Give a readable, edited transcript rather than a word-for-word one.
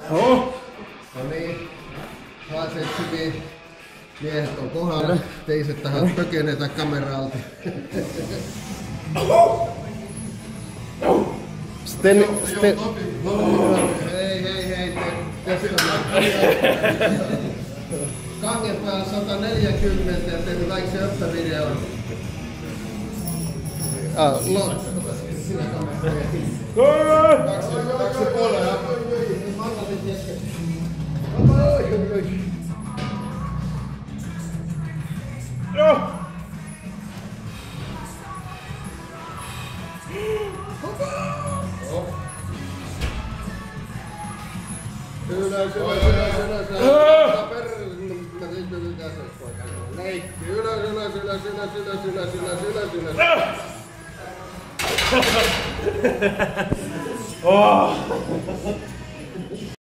No niin. H7 miehet on kohdalla. Teiset tähän pökenetä kameralta. Hei. Kangen päällä 140 ja tehnyt like se öppövideon. Kaksi puolella. Mannatit kesken. Ylös. Leikki. Ylös.